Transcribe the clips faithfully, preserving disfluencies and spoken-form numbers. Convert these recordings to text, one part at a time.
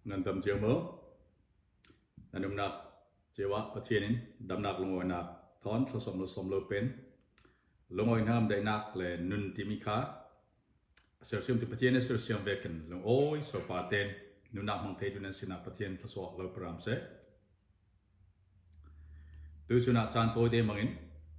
นันทำเจียงเมื่อนันดำนักเจ้าประเทศนี้ดำนักลงวันนักถอนผสมผสมเลเป็นลงวันน้ำได้นักเลยนุนที่มีค่าเสียชีวิตประเทศนี้เสียชีวิตเวกันลงโอ้ยสปาเตนนุนนักมังเทดุนันสินาประเทศผสมเลปรามเสตัวสุนัขจานโตเดมังอิน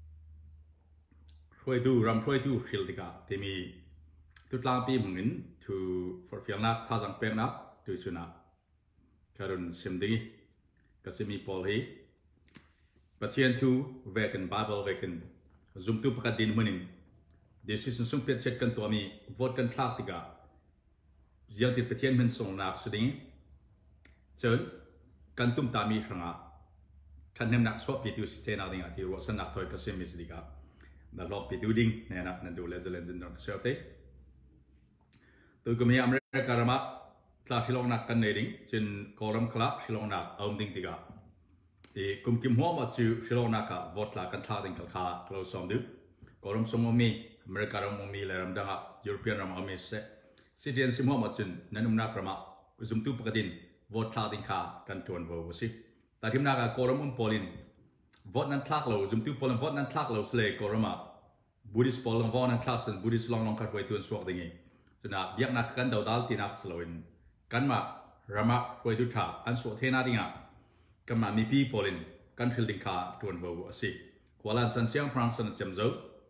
ช่วยดูรำช่วยดูฟิลติกาที่มีทุกลางปีมังอินทูฟอร์ฟิลนักท่าสังเปกนักตัวสุนัขการุณสิมดีก็จะมีพอลฮีประเทศทูเวกันบาเบิลเวกันซุ่มตูประกาศดินมันนินเดี๋ยวสิ่งสุ่มเปลี่ยนเช็ดกันตัวมีวอดกันทากติกายังที่ประเทศมันส่งนักสุดนี้เชิญกันตุ้มตามีครั้งอ่ะท่านเนมนักสอบพิจูสเตนาดิ่งที่รัวสนักถอยก็เซมิสติกานั่นรอบพิจูดิ่งเนี่ยนะนั่นดูเลเซเลนซินดอนเซลตี้ตัวก็มีอเมริกาละมาคลาสิลองนักกันในดิ่งเช่นกอรัมคลาสิลองนักเอาดิ่งติกาที่คุมคิมหัวมาจูสิลองนักวอดลากันท่าดิ่งขลาเราสมดูกอรัมสมมีอเมริกาเรามีเลยรำดังอ่ะยุโรปียนเรามีเสซิเจนซิมหัวมาจุนนั่นนุ่มนักเรามาซุ่มตู้ประกาศดินวอดลาดิ่งขากันจวนวัวสิแต่ที่นักกอรัมอุนโพลินวอดนั้นทักเราซุ่มตู้โพลินวอดนั้นทักเราสเลกอรัมอ่ะบูดิสโพลินวอดนั้นทักสันบูดิสลองลองขัดไว้ตัวสวกดิ่งจนอ่ะเบียกนักกันดาวดัลที่นักสโลวินกันมารามาไว้ทุกท่าอันสวดเทน่าดิ่งอ่ะกันมามีปีโพลินกันฟิลดิ่งขาจวนวัวสิกว่าลันสันเซียงพรังสันจำเจ้า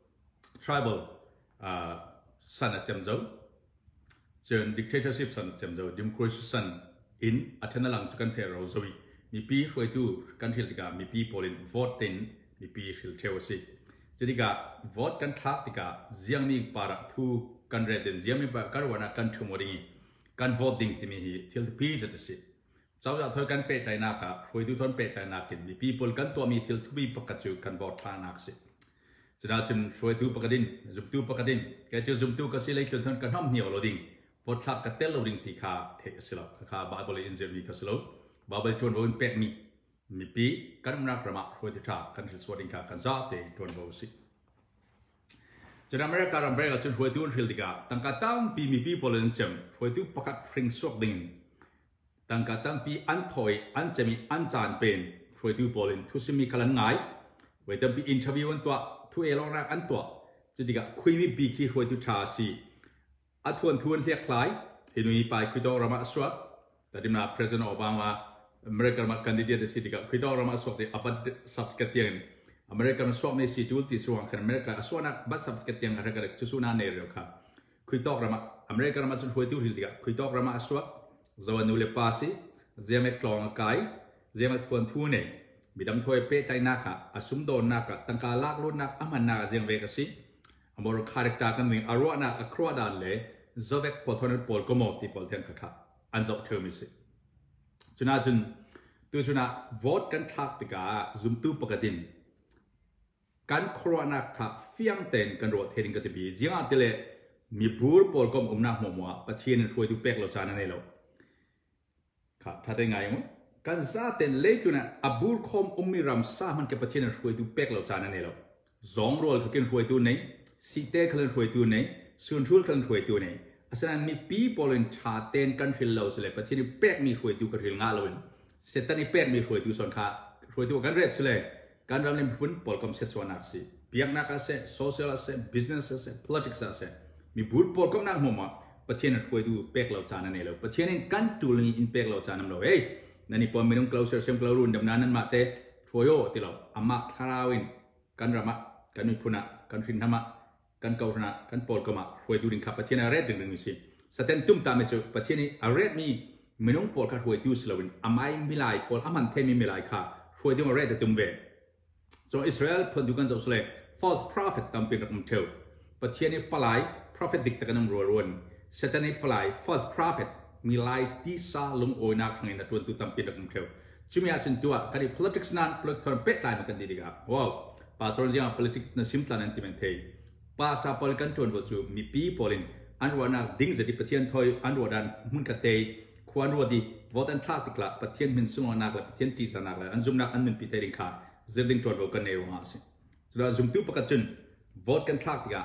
tribal อ่าสันจำเจ้าจน dictatorship สันจำเจ้า democracy สัน in อัธนาลังจุกันเฟรโรซวีมีปีไว้ทุกกันฟิลดิ่งขามีปีโพลิน vote ตินมีปีฟิลเทวสิจะดิ่งขา vote กันทักดิ่งขาเสียงมีปาระทุกกันเรดินเสียงมีปาระกันวันกันชั่วโมงนี้กัน vote ดิ่งที่มีที่ที่ปีจะสิเจ้าจะเธอกันเปิดใจนักอะไว้ทุกทนเปิดใจนักกินมีปีโพลินกันตัวมีที่ที่ปีประกาศอยู่กัน vote ทางนักสิจะได้จึงช่วยตู้ประกาศดินจุดตู้ประกาศดินแกจะจุดตู้ก็สิเลยจนทนกันห้ามเหนียวเราดิ่งพอทักกันเตลเราดิ่งที่ขาเทกสิลป์ขาบาเบลอินเซอร์มีก็สิลป์บาเบลชวนวันเป็ดมีมีปีกันนักประมาช่วยที่ทักกันสวัสดิการกันจ้าเตชวนวันสิจะนำเรื่องการรำเรียกจนช่วยตู้ฟิลติกาตั้งแต่ตั้งปีมีปีพอลนจำช่วยตู้ประกาศฟริงสวกดิ่งตั้งแต่ตั้งปีอันถอยอันจะมีอันจานเป็นช่วยตู้พอลนทุกสิ่งมีขลังง่ายไว้ตั้งปีอินทวิวันตัวทุเอลองรักอันตัวจะดีกับคุยมีปีคีช่วยตู้ชาสีอัทวนทวนเรียกคล้ายเห็นมีไปคุยต่อรามาสวดแต่ดิมาประธานาธิบดีโอบามาอเมริกามาคันดิเดตสิดีกับคุยต่อรามาสวดที่อัปเดตสับเกตียงอเมริกามาสวดในสิจูลที่สว่างกันอเมริกาสวดนักบัตรสับเกตียงอะไรกันจุสุนาเนรค่ะคุยต่อรามาอเมริกามาจุดช่วยตู้หิลดีกับคุยต่อรามาสวดจวันนูเลปาสิเจียมกลองกายเจียมทวนทูเนบิดามถอยเปใจนักอาสุมโดนนักตั้งการลักลุ่นนักอามันนักเจียงเวกสิอเมริกาเด็กตากันหนึ่งอารวานักครัวดันเลยจเวกพอทนปอลก็มองที่ปอลเทียนขัดอันจบเทอร์มิสิจุนาจุนตัวจุนาโหวตกันทักติกาซุมตูปกตินการครัวนักทักเฟียงเต็นกันรวดเฮดิงกันตีบีเสียงอันเตเลมีบูร์ปอลก็อุ้มนักมัวมัวประเทศนั้นช่วยทุเป็กเราจานันเองแล้วครับถ้าได้ไงมั้งการซาเต็นเล็กจุนะอับูร์คอมอุ้มมีรำซามันกับประเทศนั้นช่วยทุเป็กเราจานันเองแล้วสองโรลเขาเกินช่วยตัวไหนสิเตะเขาเล่นช่วยตัวไหนส่วนทุกคนช่วยตัวไหนอาศัยมีปีพอลนชาเต็นกันฟิลเราสิเลยประเทศนี้เป็กมีช่วยตัวกันฟิลงาเราเองเสร็จตอนนี้เป็กมีช่วยตัวส่วนขาช่วยตัวกันเร็ดสิเลยการรำเล่นพุ่นพอลคอมเซ็ตส่วนนักสิเปียกนักเสโซเชียลเสบิสเนสเส politics เสมีบูร์พอลคอมนักหัวมาประเทศนั้นช่วยตัวเป็กเราจานันเองแล้วประเทศนี้กันจูลนี้อินเป็กเราจานันเราเฮ้ยนั่นนี่พอมีน้องคลาวเซอร์เซมคลาวรุ่นดำน้ำนั้นมาเตะช่วยโย่ที่เราอามาทาราวินกันรำมากันมีพุ่นกันฟินธรรมะกันเกาหลีกันปอลก็มาช่วยดูดิ่งขับประเทศอะไรดึงดึงมิสิสเตนตุ้มตามไปเจอประเทศนี้อะไรมีไม่น้องปอลก็ช่วยดูสลาวินอามาอิมิไลปอลอามันเทมิมิไลค่ะช่วยดูอะไรแต่ตุ้มเวส่วนอิสราเอลพอดูกันจะสเล false prophet ตามเป็นรักมเทวประเทศนี้ปลาย prophet ดิกตะกันน้ำรัวรันสเตนนี้ปลาย false prophet มีลายที่ซาลงโอยนักในนัดวันตุตามเป็นรักมเทวจุดมีอาจารย์ตัวคดี politics นั้น politics เป็ดลายมันกันดีดีครับว้าวภาษาอังกฤษ politics นั้นซิมพลานันติมันเทpas apal kan tuan wasu mi pi polin anwana ding jadi pathian thoi anwadan mun ka te kwan rodi votan thak tikla pathian min sunga nak la pathian ti sanak la anjum nak an min pi terin kha zeding tuan ro kan ne ro ha se sura zum tu pakachun vot kan thak tiga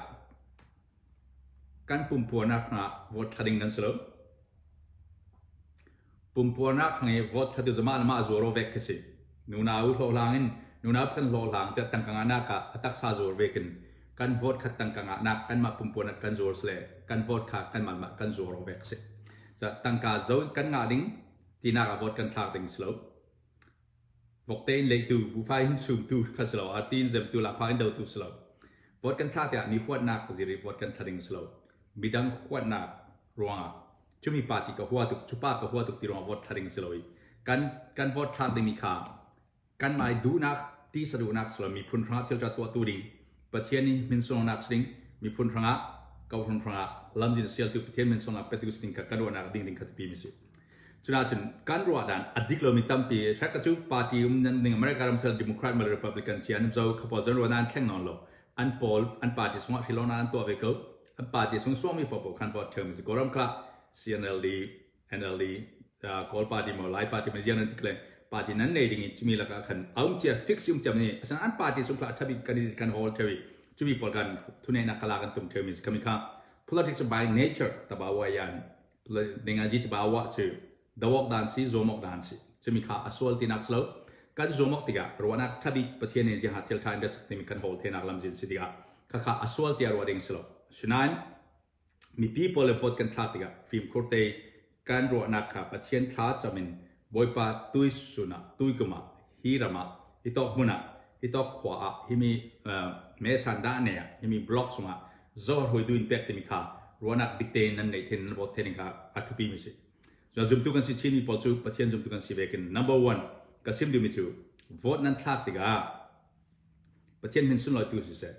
kan pum puanak na vot thading nan selo ปุ่มปวนักไงวอดทัดจะมามาจวรเวกสินูนาอุโลลางินนูนาเป็นโลลางแต่ตั้งกังนักอัตักซาจวรเวกินกันวอดขัดตั้งกังนักกันมาปุ่มปวนักกันจวรสเลกันวอดขัดกันมามากันจวรเวกสิจะตั้งกาโจกันงาดิ้งที่นักวอดกันทักดิ้งสโลวอกเตนเลยตูบุฟายสูงตูคัสโลอาตีนเซมตูลาพายเดาตูสโลวอดกันทักแต่มีขวดนักจิริวอดกันทัดดิ้งสโลมีดังขวดนักรัวงจุมีปาร์ตี้กับหัวตุกจุปากับหัวตุกที่รองวอดทัดดิ้งสโลกันกันวอดทัดดิ้งมีค่ากันไม่ดูนักที่สะดุนักสโลมีพุนทรังเทลจัดตัวตูดิ้งประเทศนี้มินส่งนักสิ่งมีพุนทรังเกาพุนทรังลำจินเสียตุประเทศมินส่งนักเป็ดกุสิ่งกับกันรัวนักดิ้งดิ้งขัดปีมิสิจุดนั้นการรัวดันอดีตเรามีตั้มปีแค่กระจุปาร์ตี้อุ้มนั่นหนึ่งอเมริกาเราเซลล์ดิโมแครตมาเลย์รีพับลิกันเชียร์นุ่มเจ้าขบวนจนรัวดันแข่งนอนโลอันพอลอันปาร์ตี้สมัครฮิโลนันตัวเวกิลอันปาร์ตี้สงสวงมีพอพอคันพอเทอร์มิสกอรัมคลา ซี เอ็น แอล ดี เอ็น แอล ดี กอลปาร์ตี้มาไลปาร์ตี้มาเจียนันติกเลยปาร์ตี้นั้นในดิ่งจุมีลักขันเอาเชียร์ฟิกซ์ยุ่มจำนี่ฉะนั้นอันปาร์ตี้สงคราทับอีกันดีกันฮอลเทอร์จุมีพอกันทุนในนักขลากันตุ่มเทอร์มิสคามิค่า politics by nature ตบาวายันในงานจิตบาวะชื่อดาวกดันซีโจมกดันซีจะมีค่าอสวลตินักสโลกันโจมกติกะรวนักทับอีประเทศในจีฮัตเทลไทน์เดสติมีกันฮอลเทนักลำจินสิติกะค่าค่าอสวลที่อรวดิ่งสโลฉะนั้นมี people เลฟอดกันทับติกะฟิล์มโคเตการรวนักค่าประเทศทัดจามินบอยปาตุยสุนัตุยกุมาฮีรามาฮิตอกมุนะฮิตอกขวาฮิมีเมสันดาเนี่ยฮิมีบล็อกสุมาจอร์หุยดูอินเปกติมิค่ารวนักดิกเตนนั่นในเทนนับเทนิค่าอัตุปีมิสิจะจุดตุกันสิชินีพอจูประเทศจุดตุกันสิเบกิน number one ก็ซิมดูมิจูโหวตนั้นทักติกะประเทศมินสุนลอยตุสิเซ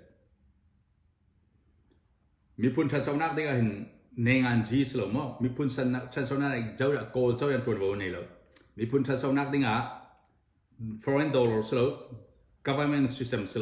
มีพุนชันสาวนักติกะเห็นในงานจีสโลมมีพุนชันชันสาวนักเจ้าโกลเจ้ายันตัวโวนี่แล้วมีพุนชันสาวนักติกะ foreign dollar สโล government system สโล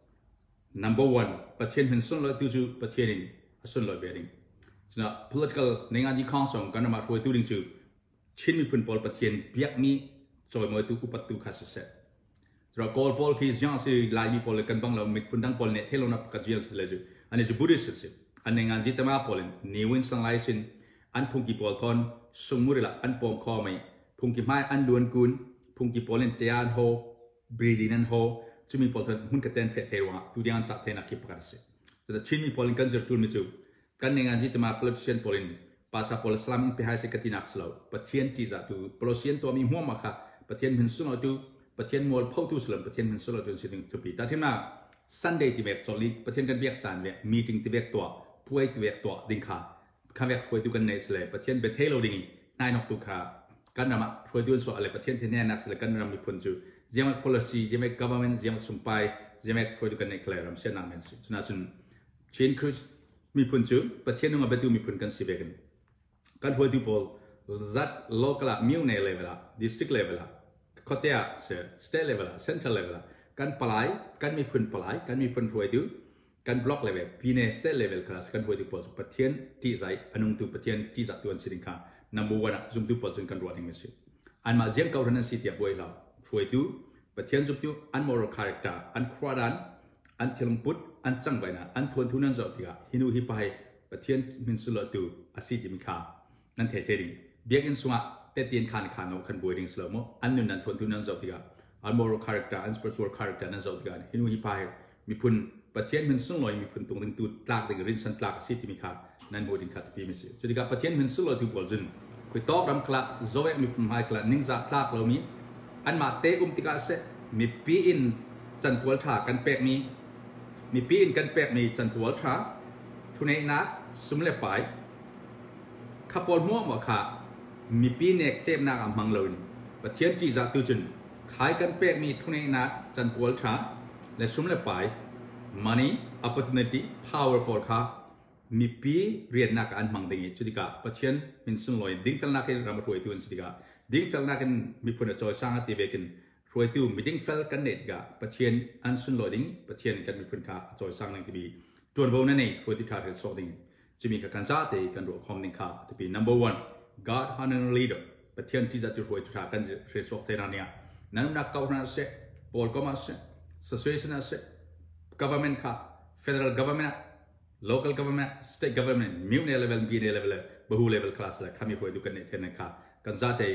number one ประเทศมินสุนลอยตุจูประเทศนี้สุนลอยเบริงฉะนั้น political ในงานจีคอนส่งกันมาช่วยตัวดิ้งจูชินมีพุนพอลประเทศเบียกมีจอยมวยตุกุปัตตุขัดเสร็จฉะนั้น call พอลคือยังสิไลน์มีพอลกันบ้างเรามีพุนดังพอลเนี่ยเทลนับกัดจีนสิเลยจูอันนี้จูบุริสสิอันในงานจีตมาพอลนิวินสังไลซินอันพุงกีพอลทอนสมุริละอันปอมคอไม่พุงกีไม้อันดวนกุนพุงกีพอลเจียนโฮบรีดินันโฮจูมีพอลทอนหุ่นกระเตนเฟตเทวะตุเดียนจัดเทนักกิปกัดเสร็จฉะนั้นชินมีพอลกันจะตุนมิจูกันในงานจิตมาพลเซียนพอลินภาษาพลสลามินไปหายสกัดนักสลาวประเทศที่จะตัวพลเซียนตัวมีหัวมาค่ะประเทศมินสุนตัวประเทศมอลพูตุสลามประเทศมินสุนตัวสิ่งทุกปีแต่ที่น่าซันเดย์ที่เวกจอลีประเทศกันเวกจานเวกมีติ้งที่เวกตัวป่วยที่เวกตัวดิ่งค่ะข้าเวกช่วยตัวกันในสลายประเทศเบเทโลดิ่งนายนกตุค่ะกันนำมาช่วยตัวส่วนอะไรประเทศที่แน่นักสลายกันนำมีผลจูเยี่ยม policy เยี่ยม government เยี่ยมสุนไปเยี่ยมช่วยตัวกันในเคลียร์รำเสียนามเมนส์ฉะนั้นจึงชินคือมีผลจูประเทศนึงอาเบตูมีผลกันสิเบกันกันช่วยตัวพอลจัด local มิวใน level ละ district level ละคอเทียเสีย state level ละ central level ละกันปลายกันมีผลปลายกันมีผลช่วยตัวกัน block level ปีใน state level คลาสกันช่วยตัวพอลประเทศที่ใจอนุตัวประเทศที่จัดตัวสิ่งค่ะ number one จุดตัวพอลจึงกันรวดถึงมิสิอันมาเยี่ยมเขาเรื่องสิทธิ์บ่อยแล้วช่วยตัวประเทศจุดตัวอัน moral character อันครัวดันอันเทลมพุทอันจังไว้นะอันทวนทุนนั่นจบที่ก็ฮินูฮิไปประเทศมินสุลตัวอาศิจิมิคานั่นเทเทริงเบียกอินสวะเตตีนขานขานเอาขันบวยริงสโลโมอันนู้นนั่นทวนทุนนั่นจบที่ก็อัน moral character อัน spiritual character นั่นจบที่ก็ฮินูฮิไปมีพุนประเทศมินสุลอยมีพุนตรงตึงตัวตากตึงรินสันตากอาศิจิมิคานั่นบวยริงขัดปีมิสิจุดที่ก็ประเทศมินสุลอยตัวบอลจุนคุยตอกรำคลาโซเวมีพุนไฮคลานิ่งจักตากเรามีอันมาเตอุมติกาเซมีปีอินจันทวลถากันเปกมีมีปีนกันเปกมีจันทวลทราทุนเอนักสุมเลปายขับปอลมั่วหมดค่ะมีปีนเอกเจ็บนักอัมพังเลยประเทศจีจัตุจุนขายกันเปกมีทุนเอนักจันทวลทราและสุมเลปาย money opportunity powerful ค่ะมีปีเรียนนักอันมังดีจุดที่กับประเทศมินสุนลอยดิ้งเฟลนักเรามาช่วยตัวจุดที่กับดิ้งเฟลนักมีผลจอยสร้างตีเบกินช่วยตัวมีดิ้งเฟลกันเน็ตกับประเทศอันสุนลอยดิ้งประเทศกันมีผลค่าจอยสร้างนั่งที่บีจวนวันนั้นเองช่วยที่ขาดเหตุสอดดิ้งจะมีการจัดเตะกันรวมคอมดิ้งค่าที่บี number one God honor leader ประเทศที่จะช่วยที่ขาดกันเหตุสอดเท่านั้นเนี่ยนั่นนักเก่านั้นเสพบอลก็มาเสพ situation นั้นเสพ government ค่า federal government local government state government มิวใน level บีใน level บหู level class ละข้ามีช่วยดูกันในเท่านั้นค่ากันจัดเตะ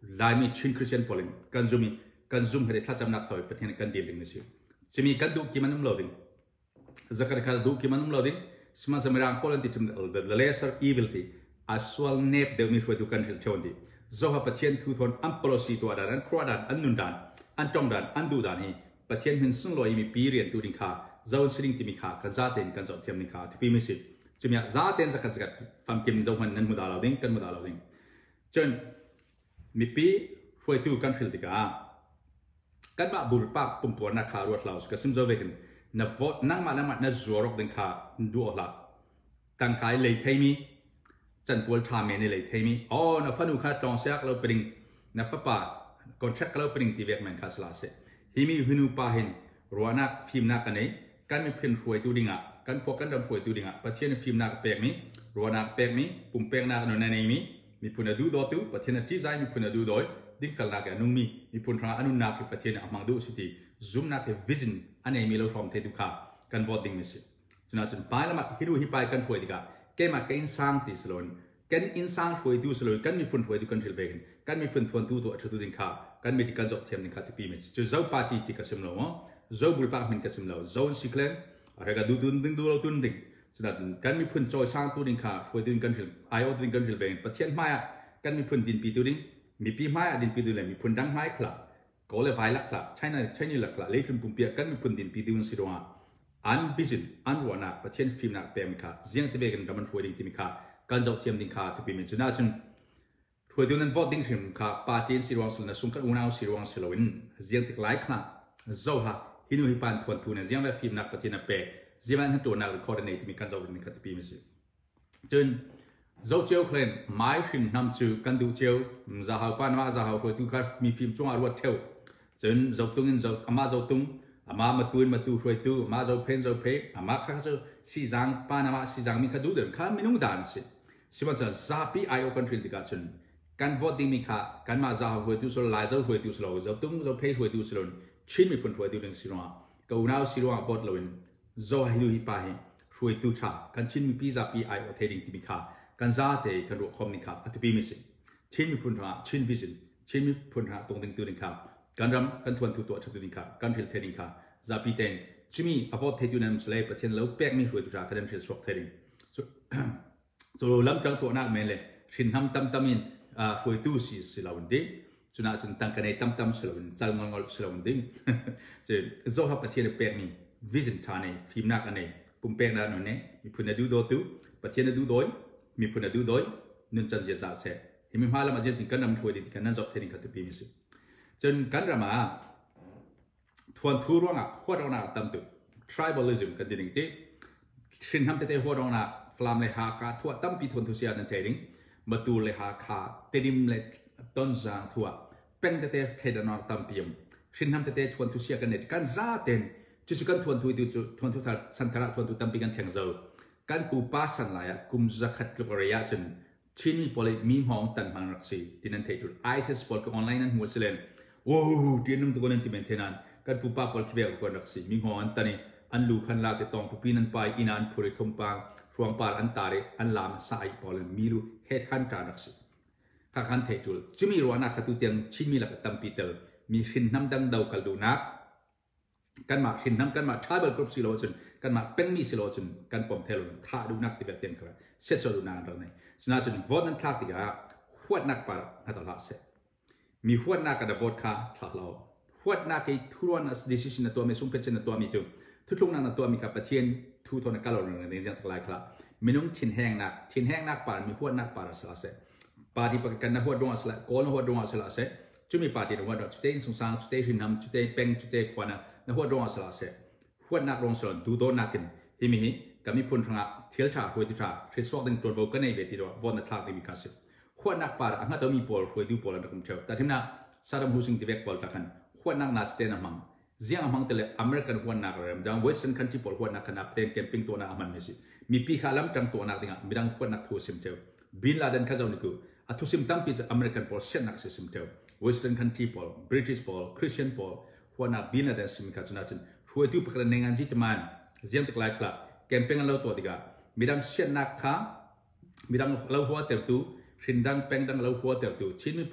ลายมีชินคริสเตียนพอลิงกันซุมีกันซุมเหตุทัศน์นักถอยประเทศกันเดียลิงนี่สิจะมีกันดูกี่มันนุ่มโลดิงจะกระทั่งดูกี่มันนุ่มโลดิงสมัยสมัยรังพอลินที่จุด the lesser evil ที่อาศัยเนบเดมีช่วยทุกกันที่เชื่อดีจะว่าประเทศทุกทนอัมพลสีตัวด้านครัวด้านอันนุนด้านอันจงด้านอันดูด้านนี้ประเทศหินซึ่งลอยมีปีเรียนตัวดิ้งขาเจ้าสิ่งที่มีขากันจะเต็นกันจะเทียมดิ้งขาที่ปีมิสิจะมีจะเต็นจะกันจะกันฟังกิมเจ้าหันนั้นมุดาลาดิ้งกันมุดาลาดิ้งจนมีปีช่วยตัวกันฟิลติกากันมาบุรุษปากปุ่มปวนนักข่าวรวดเราสกัดซิมเจ้าเวกินนับวอดนั่งมาแล้วมานั่งจวรกดิ้งขาดูออกละตั้งกายเลยเทมีจันทร์ทำเมนเลยเทมีอ๋อนับฟันอุคาตองเสียกเราเป็นนับฟ้าป่าคอนแทคเราเป็นที่เวกแมนคาสลาเซฮิมีหินุปาหินรัวนักฟิล์มนักกันนี้กันมีเพียงช่วยตัวดิ้งอ่ะกันพวกกันดำช่วยตัวดิ้งอ่ะประเทศฟิล์มนักเปกมีรัวนักเปกมีปุ่มเปกนักนนในมีมีพูนดูดอตุประเทศที่ใจมีพูนดูดอยดิ้งเฟลนักอันนุ่มมีมีพูนทางอันนุ่มนักประเทศอามังดูสิทีซูมนักวิชั่นอันนี้มีเราทำเทตุขากันวอดดิ้งมิสิฉะนั้นจนไปแล้วมาฮิรุฮิไปกันช่วยดีกันแกมาแกอินซังติสโลนกันอินซังช่วยดูสโลนกันมีพูนช่วยดูกันเทลเบกกันมีพูนทวนดูตัวชุดดิ้งขากันมีที่กันจบเทียมดิ้งขาที่ปีมิสิจะเจ้าปาร์ตี้ที่กัสมโลวะเจ้าบุลปากมันกัสมโลเจ้าสิเคลนอะไรก็ดูดูดิ้งดูเราดูดิ้งฉะนั้นกันมีพูนจอยช่างตัวดิ้งขาช่วยดูกันเทลไอโอดิ้งกันเทลเบกประเทศไม่กันมีพูนดินปีตัวดิ้งมีปีไม้ดินปีตัวเลยมีพูนดังไม้ขลับก็เลยไฟลักขลับใช่ไหมใช่นี่ลักขลับเลี้ยงปุ่มเปียกันมีพูนดินปีตัวนั้นสิโรห์อันวิจิตอันวัวนักประเทศฟิล์มนักเปมค่ะเสียงที่เบกันดับมันช่วยดิ้งที่มีค่ะการจับเทียมดิ้งค่ะที่ปีมิจุน่าจนช่วยตัวนั้นวอดดิ้งถึงค่ะปาร์ตี้สิโรห์สุนัขสุ่มกันอุณาสิโรห์สิโรห์เสียงที่ไล่ขลับเจ้าฮะฮินุฮิปันทวนทุนเสียงแบบฟิล์มนักประเทศนักเปย์เสียงนั้นตัวนักคอร์ดิเนตที่มีการจับดิ้งค่ะที่ปีมิจุจนเจ้าเจ้าเคลนไม้ฟิล์มนำจูกันดูเจ้าจะหาปานมาจะหาช่วยตัวการมีฟิล์มช่วงอารวาเทวจนเจ้าตุงเจ้าอามาเจ้าตุงอามามาตุนมาตูช่วยตัวอามาเจ้าเพนเจ้าเพอามาข้าเจ้าสีจังปานมาสีจังมีข้าดูเดินข้าไม่นุ่งด่านสิสิมันจะซาปีไอโอกันฟิลดิกาจนการวอดดิ้งมีข้าการมาจะหาช่วยตัวสโลไลเจ้าช่วยตัวสโลเจ้าตุงเจ้าเพช่วยตัวสโลชินมีผลช่วยตัวหนึ่งสิโร่ก็อุณาสิโร่วอดลวินเจ้าให้ดูฮิปาหิช่วยตัวชาการชินมีปีซาปีไอโอเทดิ้งที่มีข้ากันซาเตกันรู้คอมนิคาอัตปีมิสิชินมีพุนหาชินวิจินชินมีพุนหาตรงดึงตัวดิ้งขากันรำกันทวนตัวตัวชัดตัวดิ้งขากันฟิลเทดิ้งขาซาปีเตนชิมีอพอเทจูนัมสเลปประเทศเราแปกมีช่วยตัวชากันฟิลสวกเทดิ้งส่วนลำจังตัวนักเมลชินทำตั้มตั้มินช่วยตัวสิสิลาวันดิ้งจุน่าจนตั้งกันในตั้มตั้มสิลาวันจัลงงงสิลาวันดิ้งจะโซ่ประเทศเราแปกมีวิจินทานีฟิล์มนักอันนี้ปุ่มแปกนักนั่นเองมีพุนดูโดตัวประเทศดูโดยมีพูนดูโดยนุนจันเจษาเสร็จที่มีมาแล้วมาเจอถึงกันนำช่วยดีกันนั่นจบเทนิคตุปีมิสิจนกันรามาทวนทูร่วงอ่ะหัวเราหน้าตั้มตุ tribalism กันดิ่งที่ชินทำแต่หัวเราหน้าฟลามเลหาคาทั่วตั้มปีทวนทุเสียนั่นเทดิ้งมาตูเลหาคาเตดิมเลต้นจางทั่วเป็นแต่เทดานอตั้มปีมชินทำแต่ทวนทุเสียกันเน็ตกันซาเตนจุดกันทวนทุยตุทวนทุทัศสันทระทวนทุตั้มปีกันแข่งเจ้าการปูป้าสันลายกุมจะขัดกับระยะจนชินมีพอลิมีห้องตันมันรักษีที่นั่นเทตุไอซ์สปอร์ตกับออนไลน์นั้นหัวเสลนโอ้ที่นั่นตัวนั้นที่เป็นเทนันการปูป้าพอลิเวียกับรักษีมีห้องอันตันนี้อันลูกขันลาเตตองปูปีนันไปอินานพูริทมปังรวงปาลอันตาเรอันลามสายพอลิมีรูเฮดฮันการรักษีข้าขันเทตุจิมีรัวนักขัตุเตียงชินมีหลักตั้มปีเตอร์มีชินน้ำดังดาวกัลดูนักกันมาชินน้ำกันมาทราเบิลกรุ๊ปสิโลจนกันมาเป็นมีสิโลจนกันปมเทลนท่าดูนักที่แบบเตียงครับเสร็จสุดนานเราเนี่ยฉะนั้นจนวอดนั้นท่าที่กะหัวนักปาร์ฮัตลาเสมีหัวนักกันวอดค่ะท่าเราหัวนักไอ้ทุรนัสดิสิชันตัวไม่สุ่มเป็นเช่นตัวมีจุดทุกลุงนั้นตัวมีกับประเทศทุกทนกันเราเนี่ยในเรื่องทั้งหลายครับมีนุ่งทิ้นแห้งนักทิ้นแห้งนักปาร์มีหัวนักปาร์สลาเสปาร์ที่ประกันนักหัวดวงสละโกนหัวดวงสละเสจุดมีปาร์ที่หัวดวงจุดเต็งสงสารจุดเต็งหินน้ำจุดเต็งเป็งจุดเต็งควันนักหัวดวงสละเสหัวนักรองสลันดูโดนักกินที่มีก็มีพูนทางเที่ยวชาหัวที่ชาทริสโซดึงตัวโบกันในเวทีด้วยวันนักทากที่มีการสิบหัวนักปาร์อันนั้นต้องมีพอลหัวดูพอลนักคุ้มเชี่ยวแต่ที่นั่นซาดัมฮูซิงที่เวกพอลตะกันหัวนักนาสเตนอามังเสียงอามังแต่ละอเมริกันหัวนักเริ่มดังเวสเทิร์นคันทรีพอลหัวนักขนาดเต็มแคมปิ้งตัวนักอามันไม่สิมีปีขาล้ำจังตัวนักดิ่งมีดังหัวนักทูซิมเชี่ยวบินลาเดนข้าเจ้านี่กูอัตุซิมตั้งปีอเมริกันพอลเช่นนักซิมเชี่ยวเวสเทิร์นคันทรีพอลบริติชพอลคริสเตียนพอลหัวนักบินลาเดนซิมข้าจุนัดหัวดูประกันในงานจิตมันเสียงตะไลคลาแคมปิ้งเราตัวติกามีดังเช่นนักข้ามีดังเราหัวเติร์ตูชินดังเป็งดังเราหัวเติร์ตูชินมีพุน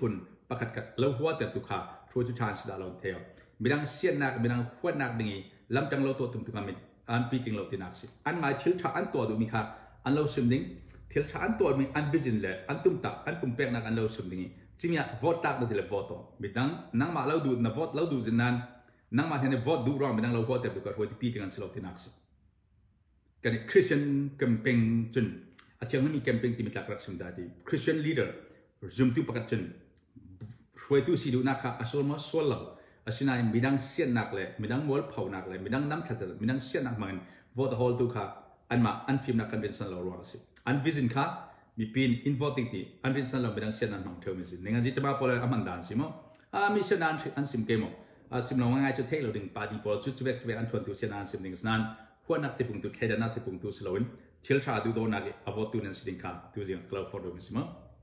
ประคัดกัดเราหัวแต่ตุขาทัวจุชานสิดาเราเที่ยวมีดังเสียนนักมีดังขวดนักดิ่งลำจังเราตัวตุ่มตุ่มมิดอันปีติงเราตินักสิอันหมายทิลชาอันตัวดูมีค่ะอันเราสมดิ่งทิลชาอันตัวมีอันวิจินเลยอันตุ่มตักอันปุ่มเปกนักอันเราสมดิ่งจริงๆ vote ตักนั่นที่เรา vote มีดังนั่งมาเราดูนะ vote เราดูจินนั้นนั่งมาเห็น vote ดูร้อนมีดังเรา vote แต่ดูกับหัวที่ปีติงอันสิเราตินักสิกันคริสเตียนแคมเปญจนอาจจะไม่มีแคมเปญที่มีหลักรักสมได้คริสเตียนลีดเดอร์จุมตุประกาศจนช่วยตุสิดูนักอาสวมาสวลเราอาศินัยมีดังเสียนนักเลยมีดังวอลเผานักเลยมีดังน้ำทัดเลยมีดังเสียนนักมันวอตฮอลตุค่ะอันมาอันฟิล์มนักการเป็นสันเรารู้สิอันวิจินค่ะมีปีนอินโวติ้งที่อันเป็นสันเรามีดังเสียนนักมันเท่ามิสิเนี่ยงั้นจิตบ้าพอเลยอามันด่านสิมั้งอามีเสียนนักอันสิมเกมอ่ะอาสิมเราง่ายจะเทเราดึงปาดีพอจุดจุดเวกจุดเวกอันชวนตุเสียนนักสิมดึงสนานหัวนักที่ปุ่งตุเคดนักที่ปุ่งตุสโลวินเชื่อชาดูโดนักอวตุนันสิดึงค่ะตุสิงกลาวฟอร์ดูมิสิมั้ง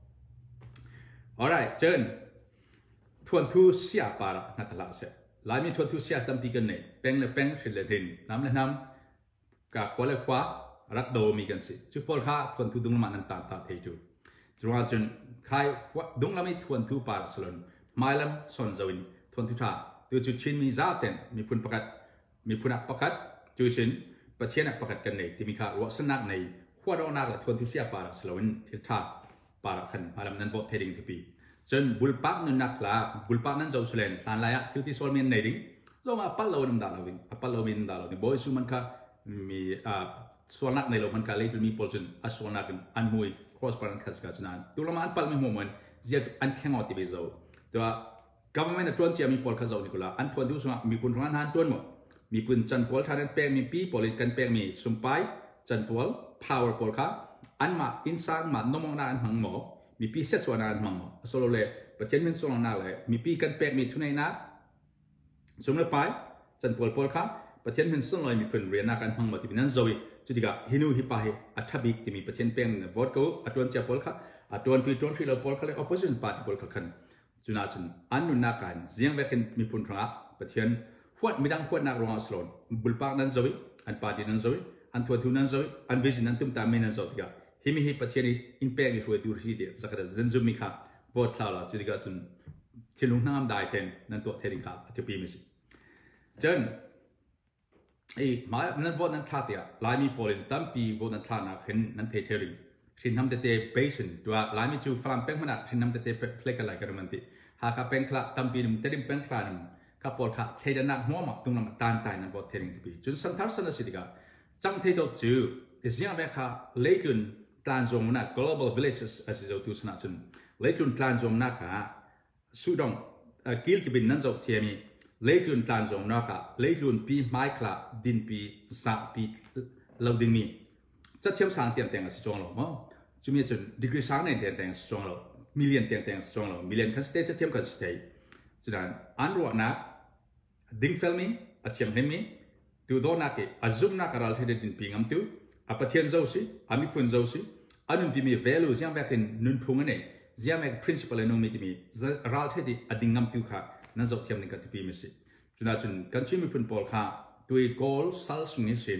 alright เชิญทวนทุเสียปาระนักลาเสลายมีทวนทุเสียตั้มปีกันเนี่ยแปงเลยแปงสิเลดินน้ำเลยน้ำกับควาเลยควารักโดมีกันสิจุดพอลข้าทวนทุดุงมันนันตาตาเทจูจนว่าจนใครดุงละไม่ทวนทุปาระสลนไม่ลำสอนจวินทวนทุชาตัวจุดชินมีซาเต็นมีพุนประกาศมีพุนักประกาศจุดชินประเทศนักประกาศกันเนี่ยที่มีข่าวว่าสนักในขั้วดอนักและทวนทุเสียปาระสลนที่ท่าปาระขันมาลำนั้นวอทเทดิ้งที่ปีจนบุลปักนั่นนักละบุลปักนั่นจะสุเลนทานลายที่ที่โซลมีนในดิ้งเรามาปัลเราหนึ่งดาวเราดิ้งปัลเรามีหนึ่งดาวเราดิ้งบอยสุมันค่ะมีอ่าส่วนนักในเรามันค่ะเลยที่มีโพลจนอ่ะส่วนนักอันมวย cross ปารันขัดกันจนั้นตัวเรามาอันปัลมีหัวมันเจียอันแข็งออกที่เบซ่าตัว government จวนเจียมีโพลขัดเรานี่ก็ละอันทวนที่ส่วนมีคนทำงานทานจวนหมดมีปืนจันทวลทานแปลงมีปีโพลิกันแปลงมีสุมไปจันทวล power โพลค่ะอันมาอินซังมาโนมองนาอันหังหมอมีปีเซตส่วนนั้นมังโซโลเลประเทศมันส่วนนั้นเลยมีปีกันแปลกมีทุนในนักสมมติไปจันทร์ปอลครับประเทศมันส่วนเลยมีเพื่อนเรียนนักการมังมาที่เป็นนั่นโจยจุดที่ก็ฮินูฮิปะเฮอัฐบิกที่มีประเทศเป็นวอดกูอัตวันเจ้าปอลครับอัตวันที่จวนที่เราปอลครับเลย opposition party ปอลครับกันจุดนั้นจุดอันนู้นนักการเสียงเวกันมีพุ่นทางประเทศขวดมีดังขวดนักร้องสโลนบุลปากนั่นโจยอันปาร์ตี้นั่นโจยอันทวนทุนนั่นโจยอันวิจินั่นตุ้มตามมีนั่นโจยกันฮิมิฮิประเทศนี้อินเปกที่ช่วยดูที่เดียสักแต่เดินจุ่มมีค่ะวอดคลาวล่ะจุดที่ก็สุนที่ลุงน้ำได้เต็นนั่นตัวเทดิงค่ะที่ปีมิสิเจนไอ้มานั่นวอดนั่นท่าเดียลายมีโพลินตั้มปีวอดนั่นท่านักเห็นนั่นเพเทริงที่นำแต่เตะเบสินตัวลายมีจูฟลัมเป็งมันอ่ะที่นำแต่เตะเพลกอะไรกันมันติหากเป็งคลาตั้มปีนึงเตะดิมเป็งคลานึงกับปอลค่ะเทดันนักหัวมาตรงนั้นตานตายนั่นวอดเทดิงที่ปีจนสันทัศน์สิทธิ์ก็จังเทดอกจูที่เสียงแบบค่ะเล็กุนplan zone nak global villages as is tu sana chun leitun plan zone nak ha sudong kil ki bin nan zo thiami leitun plan zone nak ha leitun pi mai kla din pi sa pi loading mi cha thiam sang tiam teng as chong lo mo chumi chun degree sang nei tiam teng strong lo million tiam teng strong lo million kan state cha thiam kan state chudan an ro na ding filming a thiam hemi tu do na ke azum na karal thede din pi ngam tu apathian zo si ami pun zo si anun pi mi value ziang bakin nun phung ane ziang mek principle no mi ti mi ral thedi adingam tu kha na zo thiam ning ka ti pi mi si chuna chun kan chi mi pun pol kha tui goal sal sung ni sin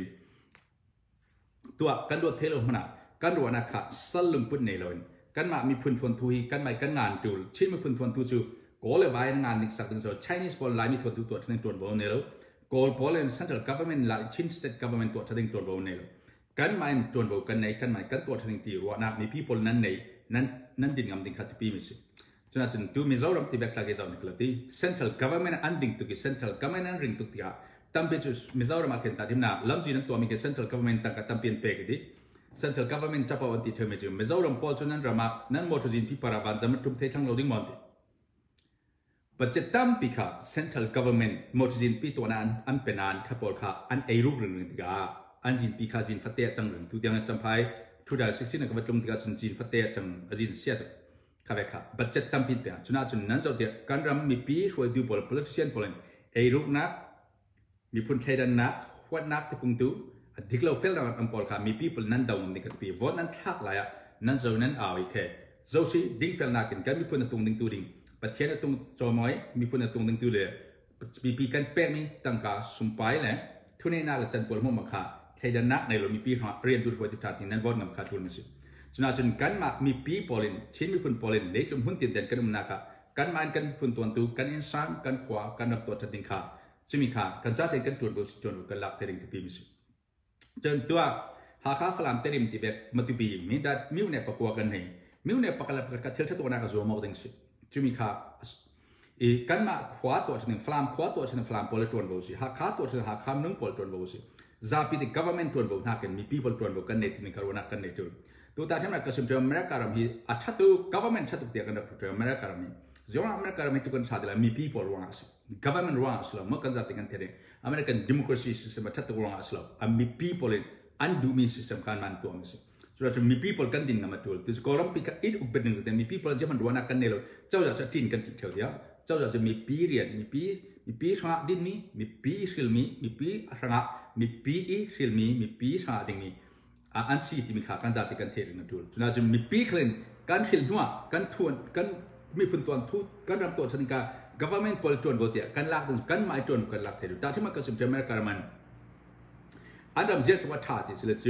tua kan do thelo hna kan do na kha sal lum pun nei loin kan ma mi pun thon thu hi kan mai kan ngan tu chin mi pun thon thu chu goal le vai ngan nik sak ding so Chinese pol lai mi thon tu tu thang ton bo nei lo goal pol le central government la chin state government tu thang ton bo nei loกันไม่จวนโบกันในกันไม่กันตัวทันทีว่านักมีพี่พลนั้นในนั้นนั้นดิ่งงำดิ่งขัดปีมิสิฉะนั้นตัวมิโซรัมที่เบกลาเกจาวนิกลตี central government อันดิ่งตุกิ central government อันริ่งตุกิฮะตั้มเป็นจุดมิโซรัมอาเคนตาทิมนาลำจีนั้นตัวมีแค่ central government ตั้งกับตั้มเป็นเปกดิ central government จับเอาวันที่เธอไม่จุดมิโซรัมพอลจุนั้นรามานั้นมอทูจินพี่ปาราบานจะมาทุ่มเททั้งเราดิ่งมันดิปัจจุบันปีค่ะ central government มอทูจินพี่ตัวนั้นอันเป็นอันขับพอลค่ะอันเอรุกเรื่องนึงก็อันจีนปีข้าจีนฟัดเตะจังหนึ่งทุกอย่างจำพายทุกอย่างสิ่งสิ่งนั้นก็มาตรงที่การจีนฟัดเตะจังจีนเสียตัวข้าไปข้าบัดจัดตั้มปีเตะจุน่าจุนนั้นจะเดียการรำมีปีช่วยดูบอล politician บอลเอรุกนักมีพูนเทดันนักวัดนักที่ปุ่งตู้ดิกเราเฟลล์อันบอลข้ามีปีบอลนั้นดาวน์ในกันปีวอดนั้นทักหลายนั้นจะนั้นเอาอีกแค่เจ้าสิดิ้งเฟลนักกันกันมีพูนตรงดึงตู้ดิ่งประเทศตรงจอมอยมีพูนตรงดึงตู้เลยมีปีกันแปะมีตั้งกาสุมไปเลยทุนในน่าละจันบอลมั่วมาข้าใครจะนักในเรามีปีเรียนตัวหัวจิตที่นั้นวอดนำขาดทุนมิสิจนอาจนกันมามีปีพอลินชิ้นมีคนพอลินเล็กจนหุ่นเตียนเตียนกันมันนักกันมันกันพุ่นตัวตูกันอินสามกันขวากันรับตัวทัดดิงขาจะมีขากันจัดกันจวนบุจวนบุกันหลักเทริงที่พิมพ์จนตัวหาข้าฝรั่งเทริมที่แบบมาตุบีมีดัดมิวเนี่ยปะกัวกันให้มิวเนี่ยปะกันละปะกันเชื่อตัวนักจัวมอดิงสิจะมีขาอีกันมาขวาตัวชนิดฝรั่งขวาตัวชนิดฝรั่งพอลจวนบุสิหาข้าตัวชนิดหาข้ามนึงพอลจวนบุสิซาพิด government จวนบุนักกันมี people จวนบุกันเนติมีคารวนักกันเนตุตัวตาที่มันก็สมมติอเมริกาเรามีอัฐตัว government ชัดตัวเดียวกันกับตัวอเมริกาเรามีจวนอเมริกาเรามีทุกคนชาติละมี people รัวสิ government รัวสิละมันกันจัดกันเทเรอเมริกัน democracy system ชัดตัวรัวสิละอันมี people in undo me system kan man tu amsi so that mi people kan din ngama tul tis koram pika it ubedeng te mi people jaman ruana kan nelo chau ja tin kan ti theu dia chau ja mi period mi pi mi pi sa din mi mi pi sil mi mi pi ranga mi pi i sil mi mi pi sa ding mi a an si ti mi kha kan ja ti kan theu na tul so na mi pi klen kan sil nuwa kan thuan kan mi pun tuan thu kan ram to chanika government pol tuan bo te kan lak kan mai tuan kan lak theu ta thima ka sim america man Adam zet wa thati sila chu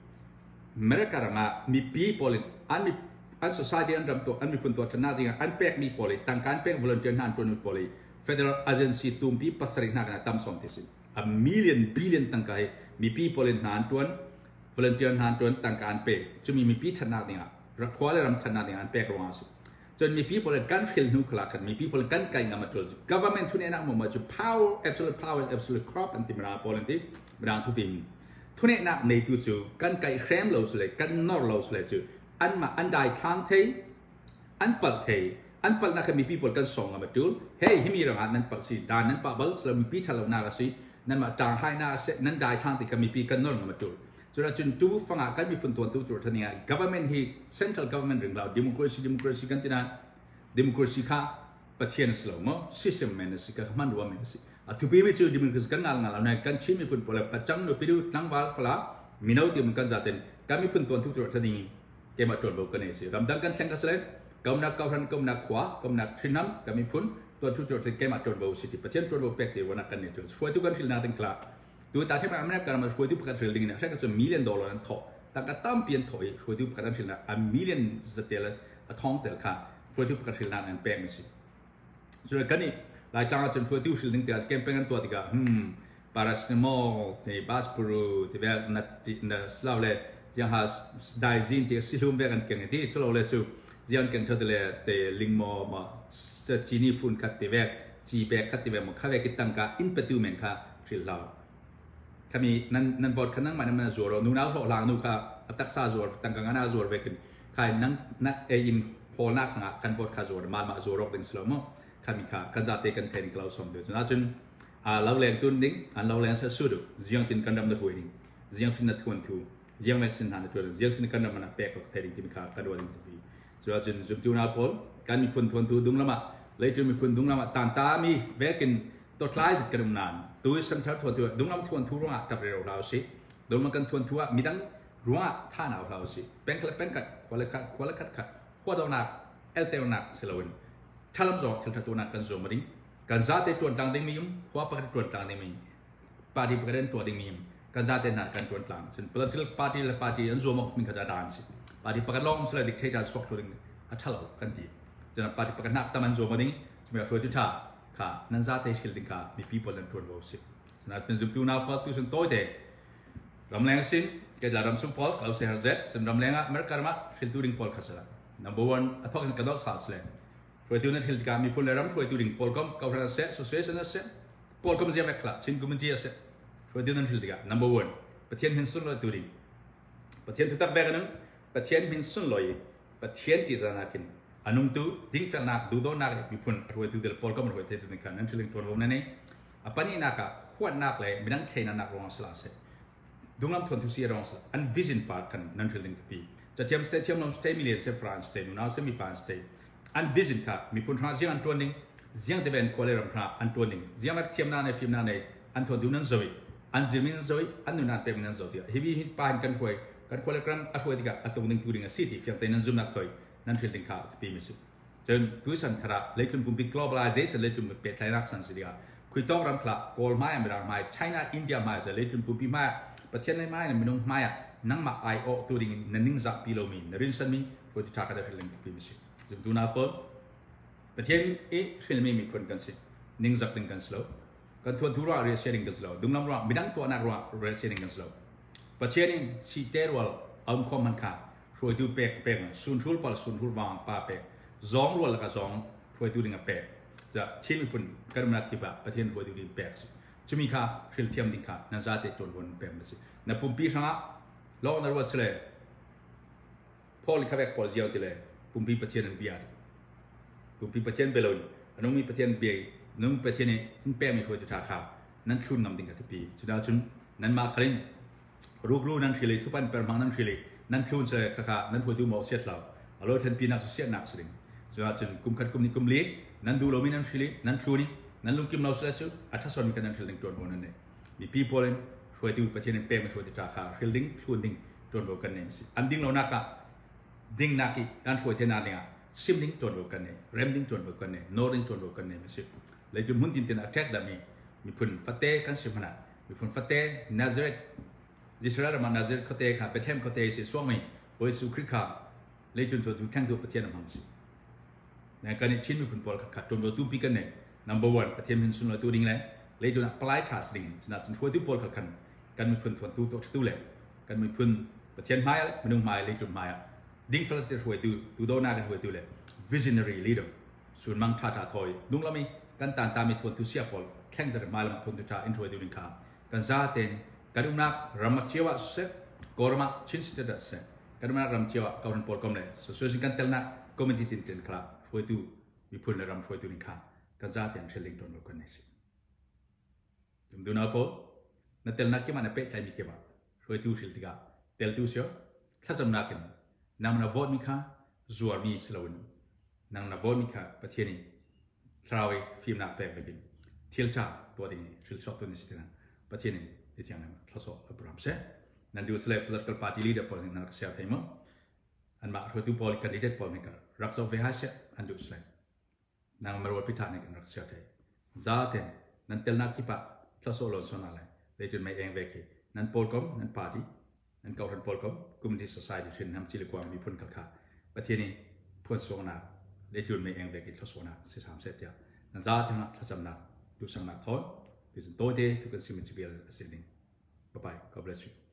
America ranga mi people an mi an society an ram to an mi pun to chana dinga an pek mi poli tang kan pek volunteer nan ton mi poli federal agency tumpi pasari na kana tam som tisin a million billion tang kai mi people nan ton volunteer nan ton tang kan pe chu mi mi pi chana dinga ra khwale ram chana dinga an pek rawa su chon mi people kan fil nu khala kan mi people kan kai ngama tol government thune na mo ma chu power absolute power absolute crop and timra polity brang thu tinทุนเนนักในตัวจูกันไก่แคมเราสุดเลยกันนอร์เราสุดเลยจูอันมาอันใดทางเทอันปัดเทอันปัดนักมีพี่ปนกันส่งมาจูเฮ้ยที่มีรางวัลนั้นปัดสีดานนั้นปัดบัลสเรามีพี่ชาลนาละสินั้นมาจางให้นาเสนั้นได้ทางที่กันมีพี่กันนอร์มาจูจุดนั้นจุดจูฟังอาการมีคนตัวตัวตัวท่านี้ government ที่ central government เรื่องเรา democracy democracy กันที่นั่น democracy ค่ะประเทศสโลม system แมนสิกับมันรัวแมนสิอะทุบีวิจูดิมันคือกันงานงานเราเนี่ยกันชิมีคนพลปัจจังโนปิดูนังวาลฟลามินาติมันกันจัดเต็นกันมีคนตัวทุกตัวท่านี้เกมาจนบอกกันเองสิรำดังกันแข่งกันเลยกำนักเกาทันกำนักขวากำนักทินน้ำกันมีพ้นตัวทุกตัวที่เกมาจนบอกสิที่ประเทศจนบอกเป็กที่วันนักกันเนี่ยจนช่วยทุกคนที่นาดังกลาตัวตาที่มาอเมริกามาช่วยทุกประเทศลิงเนี่ยใช่ก็จะมิลลิยนดอลลาร์นั่นถอดแต่ก็ตั้มเปลี่ยนถอยช่วยทุกประเทศลิงอ่ะมิลลิยนสเตลท้องเตลค่ะช่วยทุกประเทศลิงนั่นแปลงไม่สิส่วนกันนี่หลายครั้งฉันช่วยที่สิ่งที่อาจจะเก็บเป็นตัวที่ก็ฮึมพาราสเตมอลที่บาสปูรูที่แบบนัดที่นัดสลาวเลยยังหาได้ยินที่สิลุมเวกันเก่งที่สลาวเลยจู่ยังเก่งเท่าเลยแต่ลิงมอมาจีนีฟุนคัดที่แบบจีแบกคัดที่แบบมันเขาเรียกตั้งการอินเปตูเมนค่ะที่เราถ้ามีนั่นนั่นบอดขนาดมันมันจวร์นูน่าพอลางนูค่ะตักซาจวร์ตั้งการงานจวร์เวกันใครนั่งนั่งเอินพอนักงานกันบอดข้าจวร์มามาจวร์เป็นสลาวมั้งคำนี้ค่ะกันจัดเตกันเทนกล่าวสมเด็จนะจนอ่าเราเลี้ยงตุนดิ้งอันเราเลี้ยงเสือสุดเจียงตินกันดำนัดหวยดิ้งเจียงฟินนัดทวนทูเจียงแม็กซินหันนัดทวนเจียงสินกันดำมันนัดแปะกับเทนที่มีค่ะกันวันดิ้งทีจนจนจนจูนาพอลการมีคนทวนทูดุงละมาเลยจนมีคนดุงละมาตามตามีเวกินตัวคล้ายสิกันดำนานตัวสัมผัสทวนทูดุงละมาทวนทูร้องจับเร็วเราสิดุงละกันทวนทูมีดังร้องท่าหนาวเราสิเป็นกัดเป็นกัดควอลกัดควอลกัดกัดขั้วดาวนักเอลเตลนักเซลวินถ้าลำจอกถึงตัวนักกันโจมดิ้งกันจัดเตจวนต่างดิ้งมีมหัวประกันจวนต่างดิ้งมีปาร์ตี้ประกันตัวดิ้งมีมกันจัดเตนักกันจวนต่างเช่นเปิดที่ปาร์ตี้และปาร์ตี้อันโจมมีกันจัดด่านสิปาร์ตี้ประกันล้อมสลายดิกเทจัดสวกตัวดิ้งอัชลาวกันทีฉะนั้นปาร์ตี้ประกันนักตามันโจมดิ้งจะมีอะไรที่ท่าค่ะนั่นจัดเตชิลดิ้งค่ะมี people นั่นจวนรู้สิฉะนั้นเป็นจุดตัวนักพัฒน์ตัวส่วนตัวเตะรำแรงสิเกิดจากรำสุ่มพอลเอาเสียหายเจ็ดซึ่งรำแรงอ่ะเมื่อการมาชิลตัวดิ้งพอลขัดสละ number one อัตราการกระโดดสาสเลยช่วยตัวนั้นที่การมีพลเรือนช่วยตัวดิ่งพลกรมเขาทำเสร็จสุดเสียเสร็จเสร็จพลกรมเสียไม่คลาดชินกุมจีเสร็จช่วยตัวนั้นที่การ number one ประเทศหินสุนลอยตัวดิ่งประเทศที่ตั้งแบบนั้นประเทศหินสุนลอยประเทศที่จะนักินอันนู้นตัวดิ่งเฟลนักดูโดนนักมีพลช่วยตัวเดียวพลกรมช่วยตัวดิ่งกันนั่นที่เรื่องตัวเราเนี่ยอ่ะปัญญานักขวดนักเลยไม่ต้องใช้นักรองสลาเสร็จดุงลำทวนทุเสียรองสลาอันวิจินพาร์กันนั่นที่เรื่องที่จะเทียมสเตย์เทียมน้องสเตย์มิเลียนเซฟรานสเตย์นู่นเอาเซมีปานสเตย์อันวิจินค่ะมีคนทรานเซียนอันตัวหนึ่งเสียงที่เป็นควอเลรัมพระอันตัวหนึ่งเสียงแบบเทียมนาในฟิล์มนาในอันตัวดูนั่นสวยอันซิมินสวยอันนู้นนั่นเป็นนั่นสวยที่ฮิบิฮิตปานกันคุยกันควอเลรัมอันคุยที่กับอันตัวหนึ่งตัวหนึ่งสิที่ฟิล์มแต่นั่นซูมนักคุยนั่นฟิล์มข่าวที่เป็นมิสุจนดูสันทระเลยจนปุ่มปิ globalization เลยจนเป็นไทยรักสันสิเดียคุยต้องรำพระโกลไม้ไม่รำไม้ China India ไม้จะเลยจนปุ่มปิไม้ประเทศไหนไม้เนี่ยมันนุ่งไม้อะนั่งมาไอโอตัวดิ่งนั่นนิ่งจับพิโลมินนั่นรินสันมีคุยที่ทักกันได้ฟิล์มที่เป็นมิสุจนดูน่าเปิดประเทศเอ๊ะเรื่องไม่มีคนกันสินิ่งจับดึงกันสโลกันทวนทุระเรียเชียงกันสโลดุมลำรักไม่ดังตัวนักรักเรียเชียงกันสโลประเทศนี้สิเตอร์วอลเอาคอมมันขาช่วยดูเป๊กเป๊กสุนทรพอลสุนทรบางป้าเป๊กจองรัวแล้วก็จองช่วยดูดึงกับเป๊กจะเชื่อมีคนการมันที่แบบประเทศช่วยดูดึงเป๊กจะมีค่าเรื่องเทียมดึงค่านั่นจะเตะจนวนเป๊กมาสินั่นปุ่มปีช่างล้อนรัวเสลพอลิขาเบกพอลเจียวติเลยปุ่มปีประเทศนั้นเบียดปุ่มปีประเทศเบลล์น้องมีประเทศเบียดน้องประเทศนี้น้องเป๊กมีช่วยจะท่าข่าวนั่นชุนนำดึงกับที่ปีจุดนั้นชุนนั่นมาคลินรูปรูนั่นคือเลยทุกปันเป็นมังนั่นคือเลยนั่นชุนเสกค่ะนั่นหัวดูหมอเสียเราเอาเลยทันปีนักเสียนักสิ่งจุดนั้นชุนกุมขัดกุมนี้กุมเลี้ยนั่นดูเรามีนั่นคือเลยนั่นชุนี่นั่นลุงกิมเราเสียชุดอัฐสนกันนั่นคือเรื่องจวนวันนั้นเนี่ยมีปีพอลช่วยดูประเทศนี้เป๊กมาช่วยจะท่าข่าวคือลิงชุนดิ้งจวนวันกันเนี่ยสิอันดิ้งเราหนักอะดิ้งนักอีนั่นช่วยเทนาเนี่ยซิมดิ้งจวนวันกันเนี่ยเรมดิ้งจวนวันกันเนี่ยโนดิ้งจวนวันกันเนี่ยไม่ใช่เลยจุดมุ่งตินตินอัตแทกดามีมีผลฟัตเต้กันสิมันอ่ะมีผลฟัตเต้นาซาเรตอิสราเอลมานาซาเรตเขาเตะค่ะเป็นเทมเขาเตะสิสวงมีโดยสุขริค่ะเลยจนตัวแข่งตัวประเทศน้ำมันสิในการนี้ชิ้นมีผลปอลขัดจนตัวตู้ปีกันเนี่ย number one ประเทศมันสุนทรตัวดิ่งเลยเลยจนปลายทัสดิ่งจนจนช่วยตู้ปอลขัดกันกันมีผลตัวตู้ตัวตู้เลยกันมีผลประเทศไม้เลยมันนุ่งไม้เลยจนไม้อ่ะดิ่งฟลัสเตอร์ช่วยตู้ตู้โดนหน้ากันช่วยตู้เลย visionary leader ส่วนมังท่าท่าถอยนุ่งละมีกันตามตามมีทวนตุเสียพอลแข่งแต่มาลมาทวนตุชาอินโทรดิวนิคากันซาเตนกันดุนักรามัชเชวะเสกกอร์มาชินสเตตัสเสกกันดุนักรามัชเชวะกอร์นพอลคอมเลยส่วนสิ่งกันเตลนักคอมเมนต์จินเตนคลาช่วยดูมีพูนรำช่วยดูนิคากันซาเตนเชลิงตัวนบุกันนี่สิจุดดูน่าพอนั่นเตลนักกี่มันเป็ดใจมีกี่บ้าช่วยดูสิลติกาเตลตูเสียวถ้าจำนักกันนำนับวอดมิคาจวบมีสลวนนำนับวอดมิคาประเทศนี้ทราวฟิล์มนักเป๊ะไปกินเที่ยวจ้าตัวนี้ชิลชอบตัวนี้สินะประเทศนี้ที่ยังนั้นทศพรามเสนั่นดูสเลป political party leader พอสิ่งนั้นก็เสียทีมั้งอันมาช่วยดู political candidate พอนี่ก็รักษาเวหาเสียอันดูสเลปนั่งมารู้พิธานี่กันรักษาทีจ้าเต็นนั่นเตลนักกี่ปะทศลอนส่วนอะไรเลยจนไม่เองเวกีนั่น polcom นั่น party นั่นเก่าทัน polcom community society เช่นทำจิลิกวางมีผลขัดขาประเทศนี้พ้นส่วนนักเลยจนไม่เองเวกีทศนักสิสามเซตเดียวนั่นจ้าที่นั่นถ้าจำนักดูสังนักทอนดูสันโตเดย์ทุกคนสิมันจะเบียร์เสียง bye bye God bless you